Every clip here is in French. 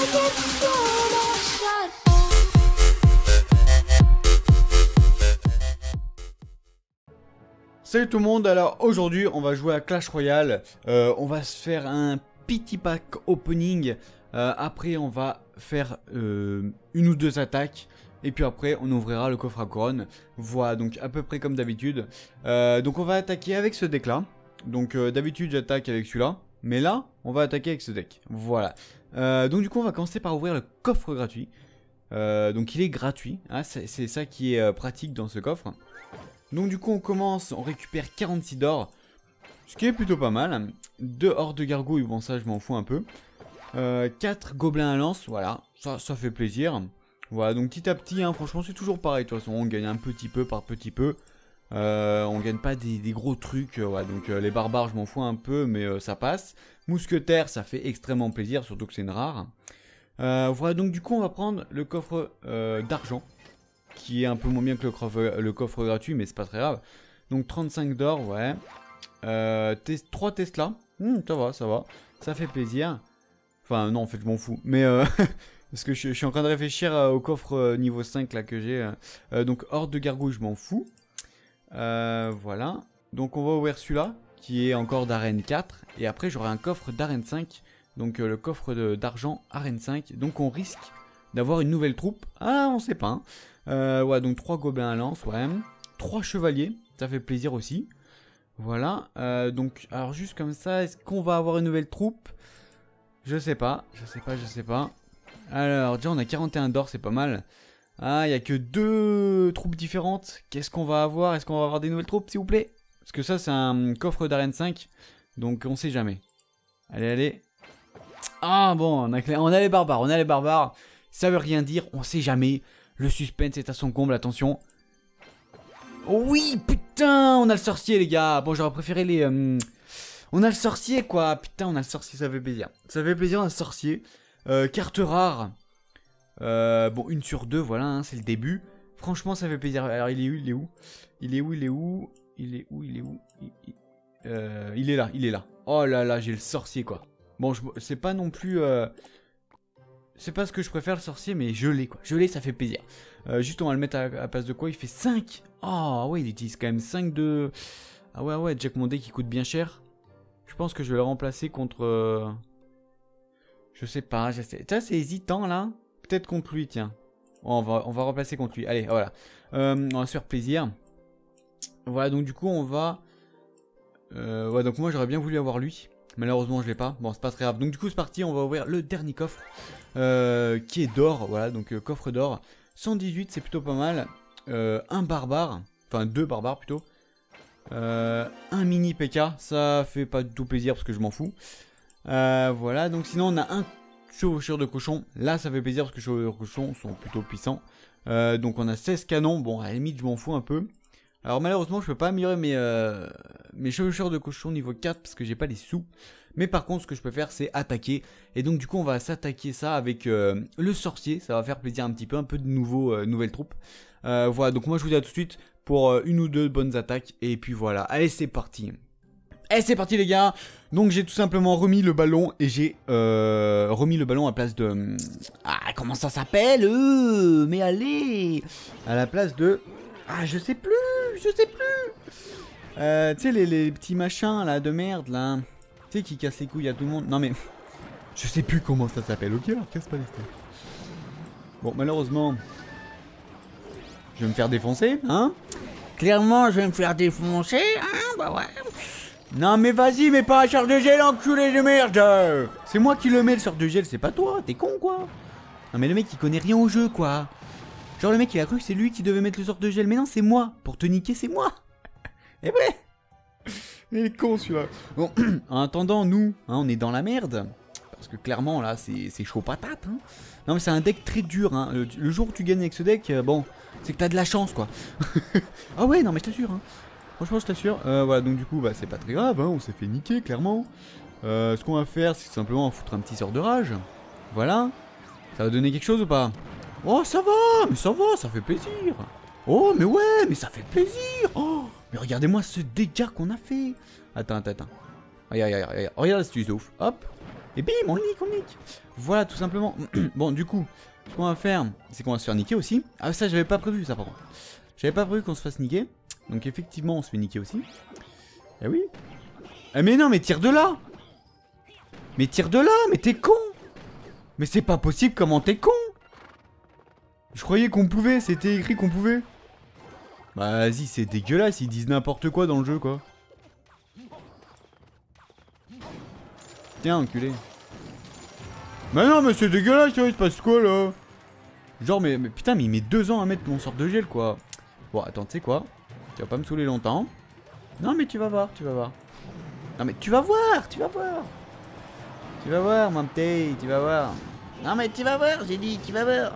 Salut tout le monde, alors aujourd'hui on va jouer à Clash Royale, on va se faire un petit pack opening, après on va faire une ou deux attaques, et puis après on ouvrira le coffre à couronne, voilà donc à peu près comme d'habitude. Donc on va attaquer avec ce deck là, donc d'habitude j'attaque avec celui-là, mais là on va attaquer avec ce deck, voilà. Donc du coup on va commencer par ouvrir le coffre gratuit, donc il est gratuit, hein, c'est ça qui est pratique dans ce coffre. Donc du coup on commence, on récupère 46 d'or, ce qui est plutôt pas mal. 2 hordes de gargouilles, bon ça je m'en fous un peu. 4 gobelins à lance, voilà, ça fait plaisir. Voilà, donc petit à petit, hein, franchement c'est toujours pareil, de toute façon on gagne un petit peu par petit peu. On gagne pas des gros trucs, ouais, donc les barbares je m'en fous un peu, mais ça passe. Mousquetaire ça fait extrêmement plaisir, surtout que c'est une rare. Voilà, donc du coup on va prendre le coffre d'argent, qui est un peu moins bien que le coffre gratuit, mais c'est pas très grave. Donc 35 d'or, ouais. 3 Tesla, ça va, ça fait plaisir. Enfin non, en fait je m'en fous, mais parce que je suis en train de réfléchir au coffre niveau 5 là que j'ai. Donc horde de gargouilles, je m'en fous. Voilà, donc on va ouvrir celui-là, qui est encore d'arène 4. Et après j'aurai un coffre d'arène 5, donc le coffre d'argent arène 5. Donc on risque d'avoir une nouvelle troupe. Ah, on sait pas, hein. Ouais, donc 3 gobelins à lance, ouais. 3 chevaliers, ça fait plaisir aussi. Voilà, donc, alors juste comme ça, est-ce qu'on va avoir une nouvelle troupe? Je sais pas. Alors, déjà on a 41 d'or, c'est pas mal. Ah, il n'y a que 2 troupes différentes. Qu'est-ce qu'on va avoir? Est-ce qu'on va avoir des nouvelles troupes, s'il vous plaît? Parce que ça, c'est un coffre d'arène 5, donc on sait jamais. Allez. Ah, bon, on a les barbares. Ça veut rien dire, on sait jamais. Le suspense est à son comble, attention. Oh oui, putain, on a le sorcier, les gars. Bon, j'aurais préféré les... On a le sorcier, quoi. Putain, on a le sorcier, ça fait plaisir. Ça fait plaisir, on a le sorcier. Carte rare. Bon, 1 sur 2, voilà, hein, c'est le début. Franchement, ça fait plaisir. Alors, il est où? Il est là. Oh là là, j'ai le sorcier, quoi. Bon, c'est pas non plus... C'est pas ce que je préfère le sorcier, mais je l'ai quoi. Je l'ai, ça fait plaisir. Juste on va le mettre à place de quoi? Il fait 5. Oh ouais, il utilise quand même 5 de... Ah ouais, Jack Mondé qui coûte bien cher. Je pense que je vais le remplacer contre... Je sais pas, Ça c'est hésitant là. Peut-être contre lui, tiens. Oh, on va remplacer contre lui. Allez, voilà. On va se faire plaisir. Voilà, donc du coup on va... Ouais, donc moi j'aurais bien voulu avoir lui. Malheureusement je l'ai pas, bon c'est pas très grave. Donc du coup c'est parti, on va ouvrir le dernier coffre qui est d'or, voilà, donc coffre d'or 118, c'est plutôt pas mal. Un barbare, enfin 2 barbares plutôt. Un mini PK, ça fait pas du tout plaisir parce que je m'en fous. Voilà, donc sinon on a un chevaucheur de cochon, là ça fait plaisir parce que les chevaucheurs de cochon sont plutôt puissants. Donc on a 16 canons, bon à la limite je m'en fous un peu. Alors malheureusement je peux pas améliorer mes chevaucheurs de cochon niveau 4 parce que j'ai pas les sous. Mais par contre ce que je peux faire c'est attaquer. Et donc du coup on va s'attaquer ça avec le sorcier. Ça va faire plaisir un petit peu, un peu de nouvelles troupes. Voilà, donc moi je vous dis à tout de suite pour 1 ou 2 bonnes attaques. Et puis voilà, allez c'est parti. Et c'est parti les gars. Donc j'ai tout simplement remis le ballon. Et j'ai remis le ballon à place de... Ah comment ça s'appelle mais allez. À la place de... Ah je sais plus. Tu sais les petits machins là de merde là. Tu sais qui cassent les couilles à tout le monde. Non mais je sais plus comment ça s'appelle. Ok alors casse pas les steaks. Bon malheureusement je vais me faire défoncer hein. Clairement je vais me faire défoncer hein. Bah ouais. Non mais vas-y mets pas un sort de gel enculé de merde. C'est moi qui le mets le sort de gel, c'est pas toi. T'es con quoi. Non mais le mec il connaît rien au jeu quoi. Genre le mec il a cru que c'est lui qui devait mettre le sort de gel. Mais non c'est moi. Pour te niquer c'est moi. Et ouais. Il est con celui-là. Bon en attendant nous hein, on est dans la merde. Parce que clairement là c'est chaud patate hein. Non mais c'est un deck très dur hein. Le jour où tu gagnes avec ce deck bon c'est que t'as de la chance quoi. Ah ouais non mais je t'assure hein. Franchement je t'assure. Voilà donc du coup bah c'est pas très grave hein. On s'est fait niquer clairement. Ce qu'on va faire c'est simplement foutre un petit sort de rage. Voilà. Ça va donner quelque chose ou pas? Oh ça va, mais ça va, ça fait plaisir. Oh mais ouais, mais ça fait plaisir. Oh, mais regardez-moi ce dégât qu'on a fait. Attends. Regarde, regarde, regarde, c'est ouf. Hop. Et bim, on le nique, on le nique. Voilà, tout simplement. Bon, du coup, ce qu'on va faire, c'est qu'on va se faire niquer aussi. Ah, ça, j'avais pas prévu, ça, par contre. J'avais pas prévu qu'on se fasse niquer. Donc, effectivement, on se fait niquer aussi. Eh oui. Eh, mais non, mais tire de là. Mais tire de là, mais t'es con. Mais c'est pas possible, comment t'es con. Je croyais qu'on pouvait, c'était écrit qu'on pouvait. Bah, vas-y, c'est dégueulasse, ils disent n'importe quoi dans le jeu, quoi. Tiens, enculé. Bah non, mais c'est dégueulasse, il se passe quoi là? Genre, mais putain, mais il met 2 ans à mettre mon sort de gel, quoi. Bon, attends, tu sais quoi? Tu vas pas me saouler longtemps. Non, mais tu vas voir, tu vas voir. Non, mais tu vas voir, tu vas voir. Tu vas voir, mon petit, tu vas voir. Non, mais tu vas voir, j'ai dit, tu vas voir.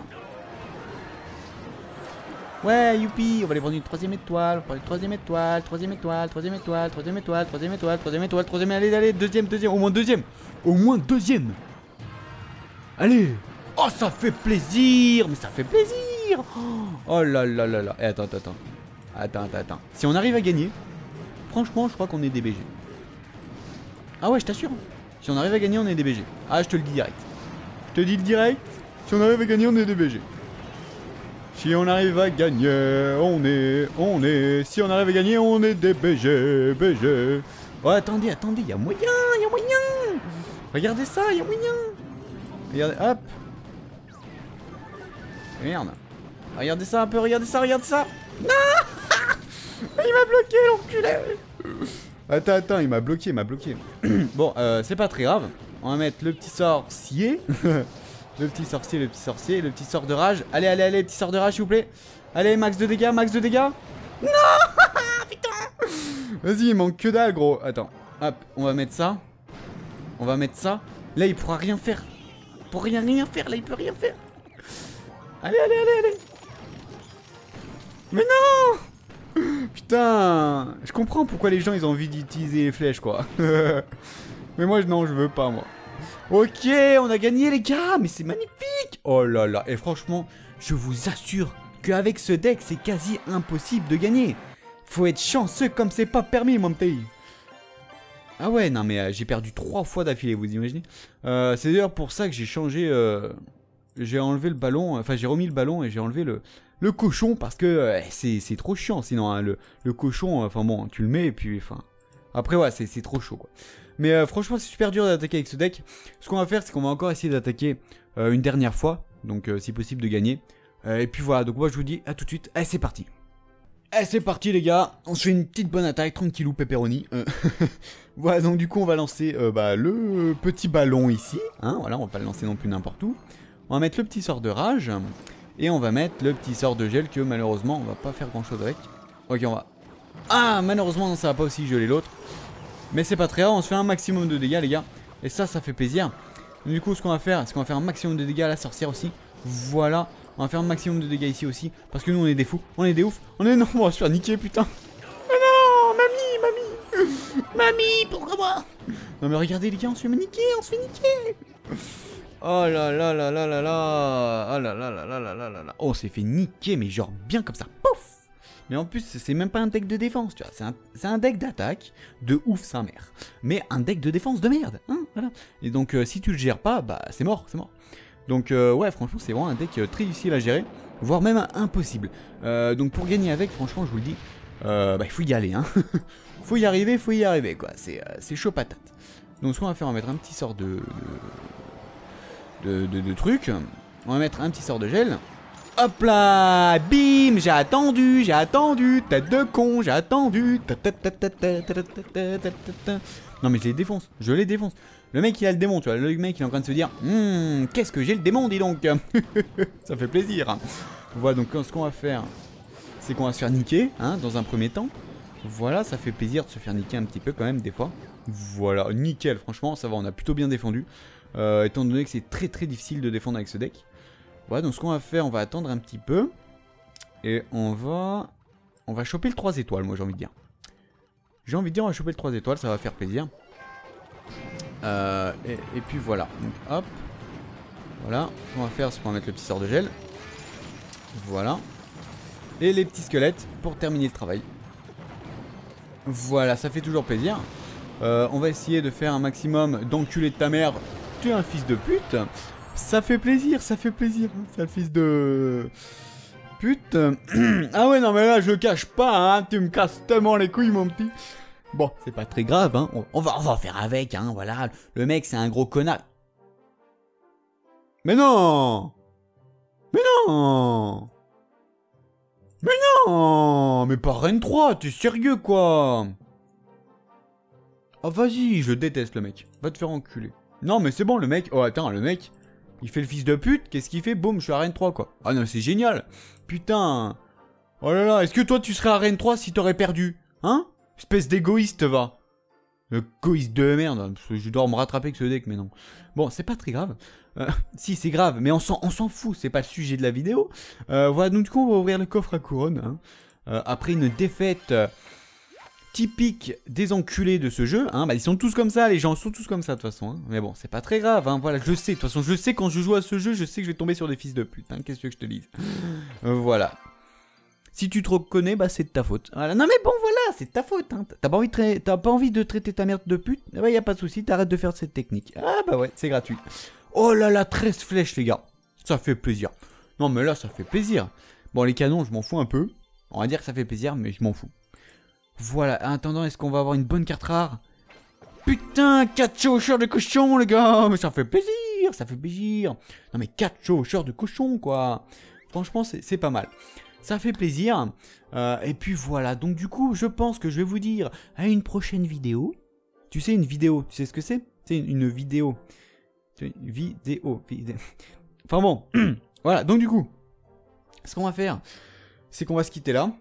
Ouais, youpi, on va aller prendre une 3ème étoile, on va prendre une 3ème étoile, 3ème étoile, 3ème étoile, 3ème étoile, 3ème étoile, 3ème étoile, 3ème, allez, allez, 2ème, 2ème, au moins 2ème. Au moins 2ème. Allez. Oh, ça fait plaisir, mais ça fait plaisir. Oh là là là là. Et attends, attends, attends. Attends. Si on arrive à gagner, franchement, je crois qu'on est DBG. Ah ouais, je t'assure. Si on arrive à gagner, on est DBG. Ah, je te le dis direct. Je te dis le direct. Si on arrive à gagner, on est DBG. Si on arrive à gagner, on est. Si on arrive à gagner, on est DBG, BG. Oh, attendez, attendez, y a moyen. Regardez ça, y a moyen. Regardez, hop. Merde. Regardez ça un peu, regardez ça. Non. Il m'a bloqué, l'enculé. Attends, il m'a bloqué, Bon, c'est pas très grave. On va mettre le petit sorcier. Le petit sorcier, le petit sort de rage. Allez, petit sort de rage, s'il vous plaît. Allez, max de dégâts. Non. Putain. Vas-y, il manque que dalle, gros. Attends, hop, on va mettre ça. Là, il pourra rien faire. Pour rien faire, là, il peut rien faire. Allez. Mais non. Putain. Je comprends pourquoi les gens, ils ont envie d'utiliser les flèches, quoi. Mais moi, non, je veux pas, moi. Ok, on a gagné les gars, mais c'est magnifique. Oh là là, et franchement, je vous assure qu'avec ce deck, c'est quasi impossible de gagner. Faut être chanceux comme c'est pas permis, mon petit. Ah ouais, non mais j'ai perdu 3 fois d'affilée, vous imaginez. C'est d'ailleurs pour ça que j'ai changé, j'ai enlevé le ballon, enfin j'ai remis le ballon et j'ai enlevé le cochon parce que c'est trop chiant sinon, hein, le cochon, enfin bon, tu le mets et puis, enfin... Après ouais, c'est trop chaud quoi. Mais franchement c'est super dur d'attaquer avec ce deck. Ce qu'on va faire c'est qu'on va encore essayer d'attaquer une dernière fois. Donc si possible de gagner. Et puis voilà, donc moi je vous dis à tout de suite. Allez c'est parti. Allez c'est parti les gars. On se fait une petite bonne attaque, tranquillou pepperoni. Voilà donc du coup on va lancer le petit ballon ici. Hein, voilà, on va pas le lancer non plus n'importe où. On va mettre le petit sort de rage. Et on va mettre le petit sort de gel que malheureusement on va pas faire grand chose avec. Ok on va... Ah malheureusement non, ça va pas aussi geler l'autre. Mais c'est pas très grave, on se fait un maximum de dégâts les gars. Et ça fait plaisir. Du coup ce qu'on va faire, c'est qu'on va faire un maximum de dégâts à la sorcière aussi. Voilà, on va faire un maximum de dégâts ici aussi. Parce que nous on est des fous, on est des oufs. On est énorme, on va se faire niquer putain. Mais non, mamie, pourquoi moi? Non mais regardez les gars, on se fait niquer, Oh là là là là là là. Oh là là là là là là là. Oh, on s'est fait niquer mais genre bien comme ça, pouf. Mais en plus, c'est même pas un deck de défense, tu vois. C'est un deck d'attaque de ouf sa mère. Mais un deck de défense de merde, hein, voilà. Et donc, si tu le gères pas, bah c'est mort. Donc, ouais, franchement, c'est vraiment un deck très difficile à gérer, voire même impossible. Donc, pour gagner avec, franchement, je vous le dis, il faut y aller, hein. Faut y arriver, quoi. C'est chaud patate. Donc, ce qu'on va faire, on va mettre un petit sort de truc. On va mettre un petit sort de gel. Hop là, bim, j'ai attendu, tête de con, j'ai attendu. Non mais je les défonce. Le mec il a le démon, tu vois, le mec il est en train de se dire qu'est-ce que j'ai le démon, dis donc. Ça fait plaisir. Voilà, donc ce qu'on va faire, c'est qu'on va se faire niquer, hein, dans un premier temps. Voilà, ça fait plaisir de se faire niquer un petit peu quand même des fois. Voilà, nickel, franchement ça va, on a plutôt bien défendu. Étant donné que c'est très très difficile de défendre avec ce deck. Voilà, donc ce qu'on va faire, on va attendre un petit peu. Et on va choper le 3 étoiles, moi j'ai envie de dire. On va choper le 3 étoiles, ça va faire plaisir. Et puis voilà. Donc hop. Voilà. Ce qu'on va faire, c'est qu'on va mettre le petit sort de gel. Voilà. Et les petits squelettes pour terminer le travail. Voilà, ça fait toujours plaisir. On va essayer de faire un maximum d'enculés de ta mère es un fils de pute. Ça fait plaisir, sale fils de pute. Ah ouais, non mais là, je le cache pas, hein. Tu me casses tellement les couilles, mon petit. Bon, c'est pas très grave, hein. On va faire avec, hein, voilà. Le mec, c'est un gros connard. Mais non! Mais non! Mais non! Mais pas Reine 3, t'es sérieux, quoi? Oh, vas-y, je déteste le mec. Va te faire enculer. Non, mais c'est bon, le mec... Oh, attends, le mec, il fait le fils de pute. Qu'est-ce qu'il fait? Boum, je suis à Reine 3, quoi. Ah non, c'est génial. Putain. Oh là là, est-ce que toi, tu serais à Reine 3 si t'aurais perdu? Hein? Espèce d'égoïste, va. Égoïste de merde. Je dois me rattraper avec ce deck, mais non. Bon, c'est pas très grave. Si, c'est grave, mais on s'en fout. C'est pas le sujet de la vidéo. Voilà, donc du coup, on va ouvrir le coffre à couronne. Hein. Après une défaite typique des enculés de ce jeu. Hein. Bah, ils sont tous comme ça, les gens sont tous comme ça, de toute façon. Hein. Mais bon, c'est pas très grave. Hein. Voilà, je sais. De toute façon, je sais quand je joue à ce jeu, je sais que je vais tomber sur des fils de pute. Hein. Qu'est-ce que je te dise? Voilà. Si tu te reconnais, bah c'est de ta faute. Voilà. Non mais bon voilà, c'est de ta faute. Hein. T'as pas envie de traiter ta merde de pute? Bah y a pas de souci, t'arrêtes de faire cette technique. Ah bah ouais, c'est gratuit. Oh là là, 13 flèches les gars. Ça fait plaisir. Non mais là, ça fait plaisir. Bon les canons, je m'en fous un peu. On va dire que ça fait plaisir, mais je m'en fous. Voilà, en attendant, est-ce qu'on va avoir une bonne carte rare? Putain, 4 chevaucheurs de cochon les gars. Mais ça fait plaisir, ça fait plaisir. Non mais 4 chevaucheurs de cochon quoi. Franchement, c'est pas mal. Ça fait plaisir. Et puis voilà. Donc du coup, je pense que je vais vous dire à une prochaine vidéo. Tu sais, une vidéo. Tu sais ce que c'est? C'est une vidéo. Vidéo. Enfin bon. Voilà. Donc du coup, ce qu'on va faire, c'est qu'on va se quitter là.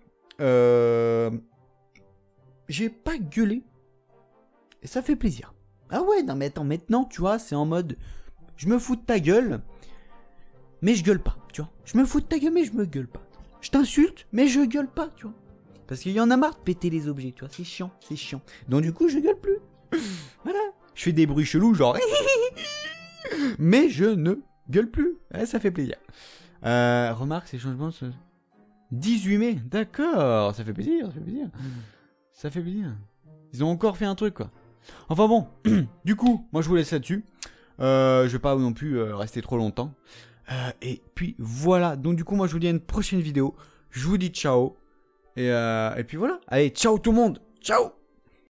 J'ai pas gueulé. Et ça fait plaisir. Ah ouais, non mais attends, maintenant, tu vois, c'est en mode... Je me fous de ta gueule, mais je gueule pas, tu vois. Je me fous de ta gueule, mais je me gueule pas. Je t'insulte, mais je gueule pas, tu vois. Parce qu'il y en a marre de péter les objets, tu vois. C'est chiant, c'est chiant. Donc du coup, je gueule plus. Voilà. Je fais des bruits chelous, genre... mais je ne gueule plus. Ouais, ça fait plaisir. Remarque, ces changements... 18 mai, d'accord. Ça fait plaisir, ça fait plaisir. Ça fait plaisir. Ils ont encore fait un truc, quoi. Enfin bon, du coup, moi je vous laisse là-dessus. Je vais pas non plus rester trop longtemps. Et puis voilà, donc du coup moi je vous dis à une prochaine vidéo. Je vous dis ciao. Et puis voilà. Allez, ciao tout le monde. Ciao.